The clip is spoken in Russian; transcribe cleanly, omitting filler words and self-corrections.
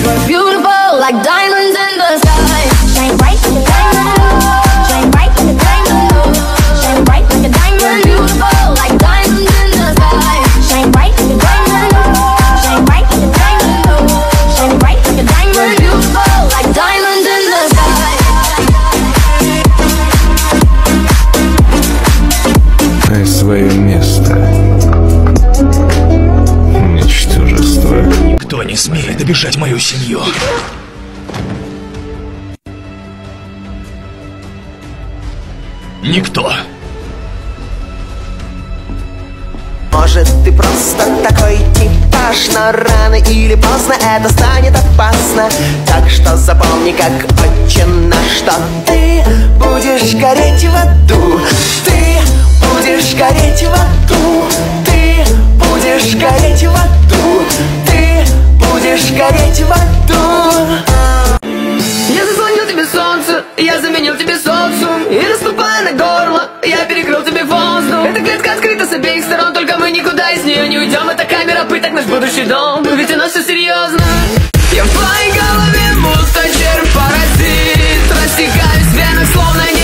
We're beautiful like diamonds in the sky. Shine bright like a diamond. Shine bright like a diamond. Shine bright like a diamond. We're beautiful like diamonds in the sky. Shine bright like a diamond. Shine bright like a diamond. Shine bright like a diamond. We're beautiful like diamonds in the sky. Знай свое место, ничтожество. Никто не смеет обижать мою семью. Никто. Может, ты просто такой типаж, но рано или поздно это станет опасно. Так что запомни, как отче наш, что ты будешь гореть в аду. Ты будешь гореть в аду. Ты будешь гореть в аду. Ты будешь гореть в аду. Я заслонил тебе солнце, я заменил тебе социум. И наступая на горло, я перекрыл тебе воздух. Эта клетка открыта с обеих сторон, только мы никуда из нее не уйдем. Это камера пыток, наш будущий дом, ведь у нас все серьезно. Я в твоей голове будто червь паразит, растекаюсь в венах, словно